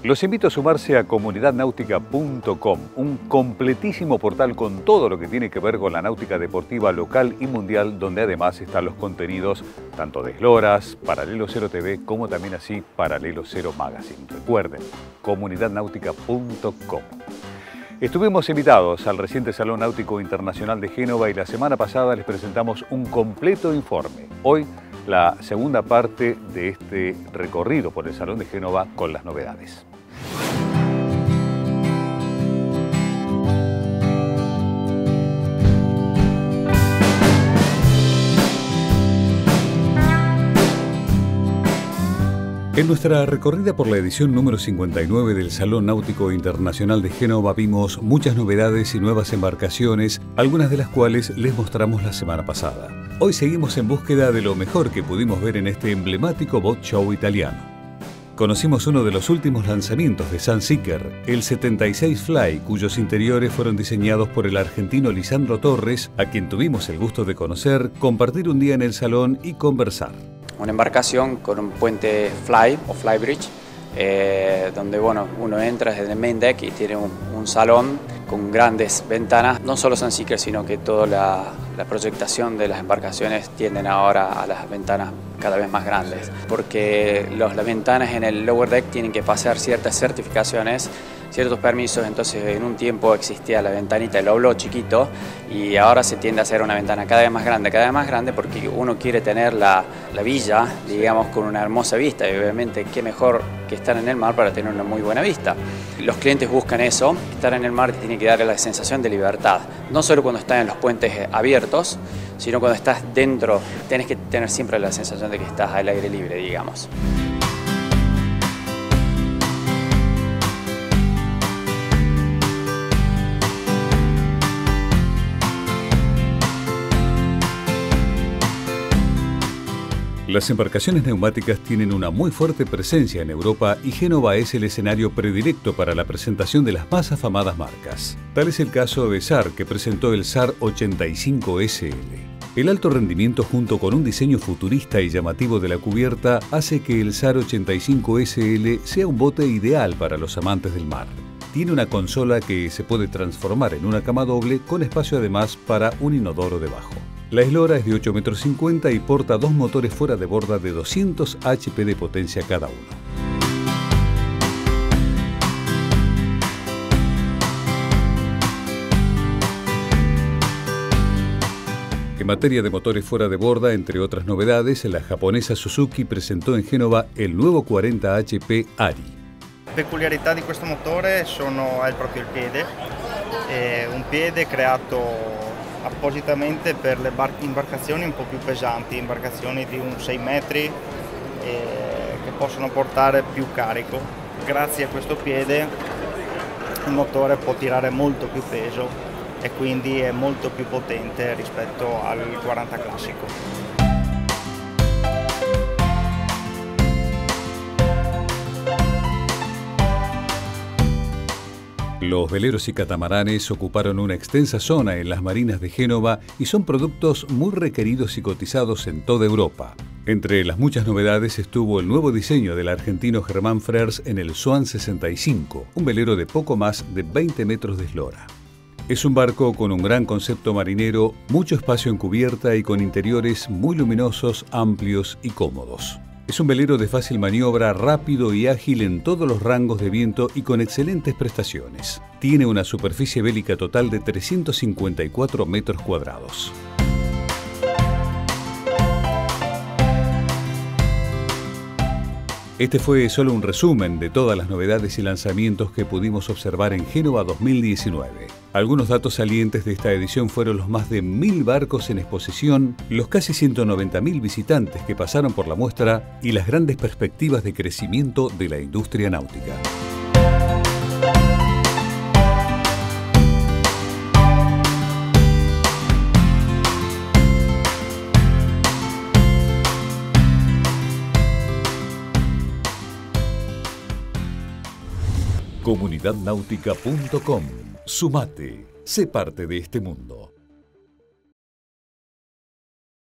Los invito a sumarse a comunidadnautica.com, un completísimo portal con todo lo que tiene que ver con la náutica deportiva local y mundial, donde además están los contenidos tanto de Esloras, Paralelo Cero TV, como también así Paralelo Cero Magazine. Recuerden, comunidadnautica.com. Estuvimos invitados al reciente Salón Náutico Internacional de Génova y la semana pasada les presentamos un completo informe. Hoy, la segunda parte de este recorrido por el Salón de Génova con las novedades. En nuestra recorrida por la edición número 59 del Salón Náutico Internacional de Génova vimos muchas novedades y nuevas embarcaciones, algunas de las cuales les mostramos la semana pasada. Hoy seguimos en búsqueda de lo mejor que pudimos ver en este emblemático boat show italiano. Conocimos uno de los últimos lanzamientos de Sunseeker, el 76 Fly, cuyos interiores fueron diseñados por el argentino Lisandro Torres, a quien tuvimos el gusto de conocer, compartir un día en el salón y conversar. Una embarcación con un puente fly o flybridge, donde uno entra desde el main deck y tiene un salón con grandes ventanas. No solo Sunseeker, sino que toda la proyectación de las embarcaciones tienden ahora a las ventanas cada vez más grandes, porque las ventanas en el lower deck tienen que pasar ciertas certificaciones, ciertos permisos. Entonces en un tiempo existía la ventanita, el oblò chiquito, y ahora se tiende a hacer una ventana cada vez más grande, porque uno quiere tener la villa, digamos, con una hermosa vista, y obviamente qué mejor que estar en el mar para tener una muy buena vista. Los clientes buscan eso, estar en el mar tiene que darle la sensación de libertad, no solo cuando estás en los puentes abiertos, sino cuando estás dentro, tenés que tener siempre la sensación de que estás al aire libre, digamos. Las embarcaciones neumáticas tienen una muy fuerte presencia en Europa y Génova es el escenario predilecto para la presentación de las más afamadas marcas. Tal es el caso de SAR, que presentó el SAR 85 SL. El alto rendimiento junto con un diseño futurista y llamativo de la cubierta hace que el SAR 85 SL sea un bote ideal para los amantes del mar. Tiene una consola que se puede transformar en una cama doble con espacio además para un inodoro debajo. La eslora es de 8,50 m y porta dos motores fuera de borda de 200 HP de potencia cada uno. En materia de motores fuera de borda, entre otras novedades, la japonesa Suzuki presentó en Génova el nuovo 40 HP Ari. Peculiarità di questo motore è proprio il piede, un piede creato appositamente per le imbarcazioni un po' più pesanti, imbarcazioni di un 6 metri che possono portare più carico. Grazie a questo piede il motore può tirare molto più peso e quindi è molto più potente rispetto al 40 classico. Los veleros y catamaranes ocuparon una extensa zona en las marinas de Génova y son productos muy requeridos y cotizados en toda Europa. Entre las muchas novedades estuvo el nuevo diseño del argentino Germán Frers en el Swan 65, un velero de poco más de 20 metros de eslora. Es un barco con un gran concepto marinero, mucho espacio en cubierta y con interiores muy luminosos, amplios y cómodos. Es un velero de fácil maniobra, rápido y ágil en todos los rangos de viento y con excelentes prestaciones. Tiene una superficie bélica total de 354 metros cuadrados. Este fue solo un resumen de todas las novedades y lanzamientos que pudimos observar en Génova 2019. Algunos datos salientes de esta edición fueron los más de 1000 barcos en exposición, los casi 190.000 visitantes que pasaron por la muestra y las grandes perspectivas de crecimiento de la industria náutica. comunidadnautica.com. Sumate, sé parte de este mundo.